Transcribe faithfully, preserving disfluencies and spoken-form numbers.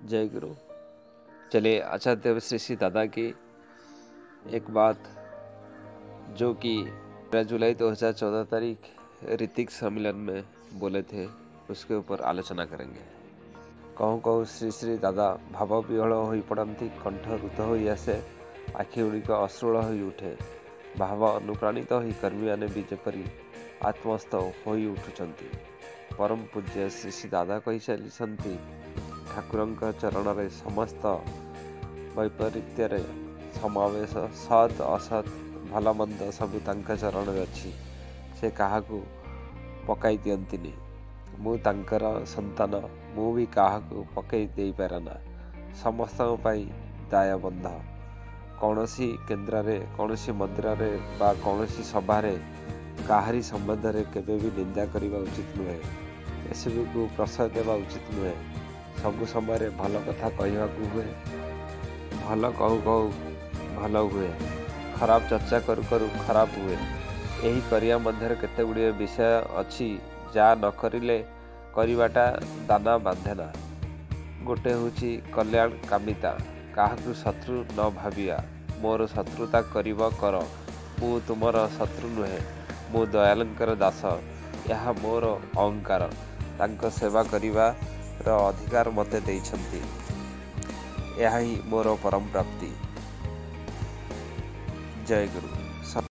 जय गुरु। चलिए आचार्य श्री श्री दादा की एक बात जो कि तेरह जुलाई दो हज़ार चौदह तारीख ऋतिक सम्मेलन में बोले थे उसके ऊपर आलोचना करेंगे। कहूँ कहूँ श्री श्री दादा भाव विहल हो पड़ती, कंठ रुद्ध हो आसे, आखि गुड़िक अश्रुल हो उठे। भाव अनुप्राणित हो कर्मी मैंने भी जपरी आत्मस्थ हो उठुंट। परम पूज्य श्री श्री दादा कही चली ठाकुर चरण रे समस्त वैपरीत्य समावेश सत असत भल मंद सबू तांका चरण रे अच्छी। से काहाकू पकाई दियंतिनी। मु तांकर संतान मु भी काहाकू पकाई दे पारेना। समस्त दायबंध कौनसी केन्द्र रे कौनसी मंदिर रे बा कौनसी सभा रे काहारी संबंध रे केबे भी निंदा करने उचित नुहे। एसबू को प्रश्रय देवा उचित नुहे। सबु समय भल कथा कहवाकू हुए, भल कहू कहू भल हुए, खराब चर्चा करू करू खराब हुए। यही करिया मध्य केते गुड़िए विषय अच्छी जा न करिले करिवाटा दाना बांधेना। गोटे हूँ कल्याण कामिता, काहाकू शत्रु न भाविया। मोर शत्रुता करिब कर, मु तुमर शत्रु नुहे, मु दयालंकर दास। यह मोर अहंकार। तांको सेवा करिवा र अधिकार मते देइछंती। यह ही मोर परम प्राप्ति। जय गुरु।